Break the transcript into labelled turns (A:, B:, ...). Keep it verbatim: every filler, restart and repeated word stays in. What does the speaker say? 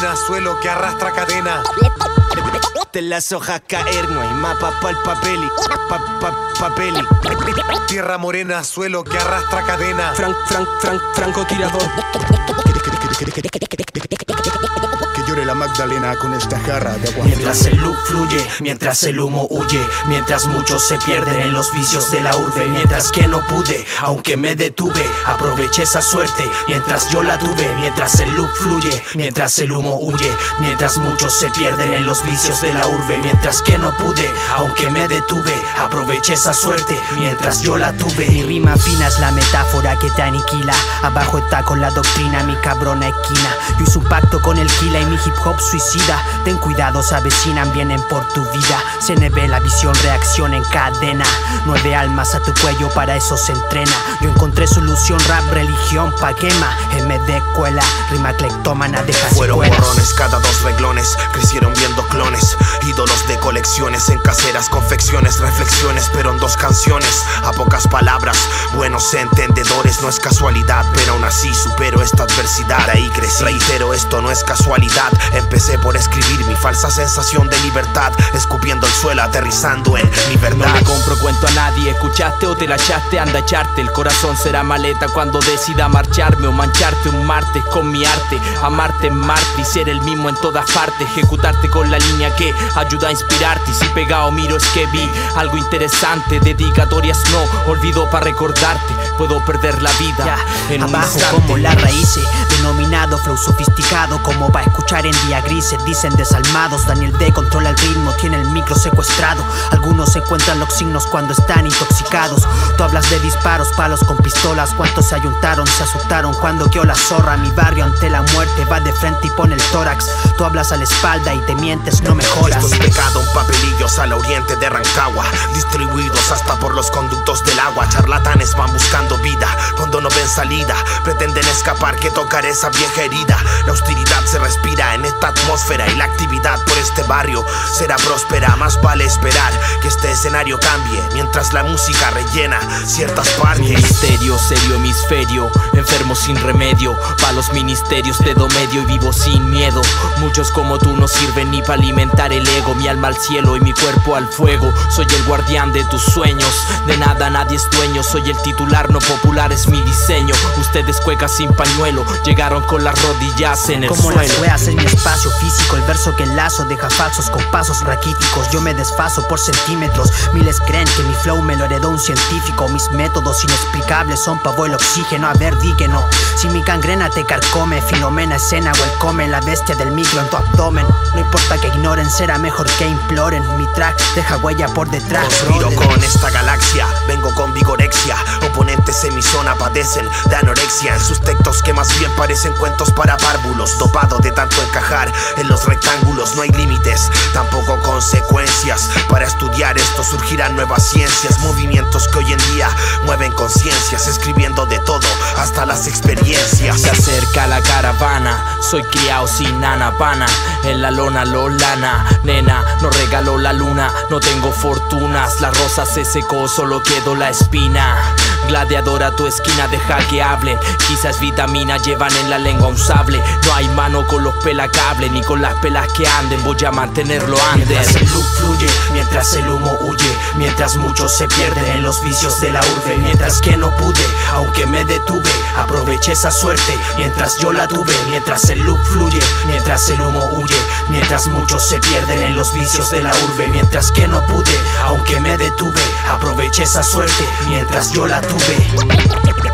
A: morena, suelo que arrastra cadena.
B: De las hojas caer, no hay mapa pa'l papeli, pa, pa, papeli.
A: Tierra morena, suelo que arrastra cadena.
B: Frank, Frank, Frank, francotirador.
C: Que llore la Magdalena con esta jarra de agua.
D: Mientras el look fluye, mientras el humo huye, mientras muchos se pierden en los vicios de la urbe, mientras que no pude, aunque me detuve, aproveché esa suerte, mientras yo la tuve, mientras el look fluye, mientras el humo huye, mientras muchos se pierden en los vicios de la urbe, mientras que no pude, aunque me detuve, aproveché esa suerte, mientras yo la tuve.
E: Mi rima fina es la metáfora que te aniquila. Abajo está con la doctrina mi cabrona esquina. Yo hice un pacto con el Kila y mi hip hop suicida. Ten cuidado, se avecinan, vienen por tu vida. Se me ve la visión, reacción en cadena. Nueve almas a tu cuello, para eso se entrena. Yo encontré solución, rap, religión, pa' quema. M de escuela, rima clectómana, deja
F: Fueron
E: secuelas.
F: borrones cada dos reglones, crecieron viendo clones, ídolos de colecciones, en caseras confecciones, reflexiones, pero en dos canciones, a pocas palabras, buenos entendedores, no es casualidad, pero aún así supero esta adversidad, ahí crecí, reitero, esto no es casualidad, empecé por escribir mi falsa sensación de libertad, escupiendo el suelo, aterrizando en mi verdad.
D: No le compro cuento a nadie, escuchaste o te la echaste, anda a echarte, el corazón será maleta cuando decida marcharme o mancharte un martes con mi arte, amarte en Marte y ser el mismo en todas partes, ejecutarte con la línea que ayuda a inspirarte, y si pegado miro es que vi algo interesante, dedicatorias no, olvido para recordarte, puedo perder la vida en un
E: abajo
D: instante.
E: como las raíces, denominado flow sofisticado, como va a escuchar en día grises, dicen desalmados. Daniel D controla el ritmo, tiene el micro secuestrado. Algunos encuentran los signos cuando están intoxicados. Tú hablas de disparos, palos con pistolas. ¿Cuántos se ayuntaron, se asustaron cuando quedó la zorra? Mi barrio ante la muerte va de frente y pone el tórax. Tú hablas a la espalda y te mientes, no mejoras.
F: Esto es pecado en papelillos al oriente de Rancagua, distribuidos hasta por los conductos del agua. Charlatanes van buscando vida cuando no ven salida, pretenden escapar que tocar esa vieja herida. La hostilidad se respira en esta atmósfera y la actividad por este barrio será próspera. Más vale esperar que este escenario cambie mientras la música rellena ciertas partes.
D: Ministerio, serio hemisferio, enfermo sin remedio, pa' los ministerios te do medio y vivo sin miedo. Muchos como tú no sirven ni pa' alimentar el ego, mi alma al cielo y mi cuerpo al fuego. Soy el guardián de tus sueños, de nada nadie es dueño, soy el titular, no popular es mi diseño. Ustedes cuecas sin pañuelo, llegaron con las rodillas en el
E: como
D: suelo.
E: las weas en mi espacio físico, el verso que enlazo deja falsos con pasos raquíticos. Yo me desfaso por centímetros, miles creen que mi flow me lo heredó un científico. Mis métodos inexplicables son pavo el oxígeno, a ver di que no. Si mi gangrena te carcome, Filomena escena o el come, la bestia del micro en tu abdomen. No importa que ignoren, será mejor que imploren. Mi track deja huella por detrás.
F: Conspiro con esta galaxia, vengo con vigorexia. Oponentes en mi zona padecen de anorexia. En sus textos que más bien parecen cuentos para párvulos, dopado de tanto encajar en los rectángulos. No hay límites, tampoco consecuencias. Para estudiar esto surgirán nuevas ciencias, movimientos que hoy en día mueven conciencias, escribiendo de todo, hasta las experiencias.
D: Se acerca la caravana, soy criado sin nana pana. En la lona lolana, nena, no regaló la luna. No tengo fortunas, la rosa se secó, solo quedó la espina. Gladiador a tu esquina, deja que hablen. Quizás vitamina llevan en la lengua un sable. No hay mano con los pelacables, ni con las pelas que anden. Voy a mantenerlo antes.
F: Mientras el look fluye, mientras el humo huye, mientras muchos se pierden en los vicios de la urbe, mientras que no pude, aunque me detuve, aproveché esa suerte, mientras yo la tuve, mientras el look fluye, mientras el humo huye, mientras muchos se pierden en los vicios de la urbe, mientras que no pude, aunque me detuve, aproveché esa suerte, mientras yo la tuve.